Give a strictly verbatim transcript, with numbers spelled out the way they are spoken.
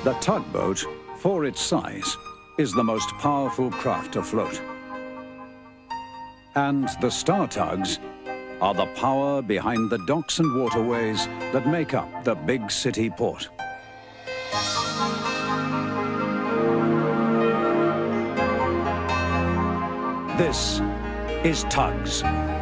The tugboat, for its size, is the most powerful craft afloat. And the Star Tugs are the power behind the docks and waterways that make up the big city port. This is Tugs.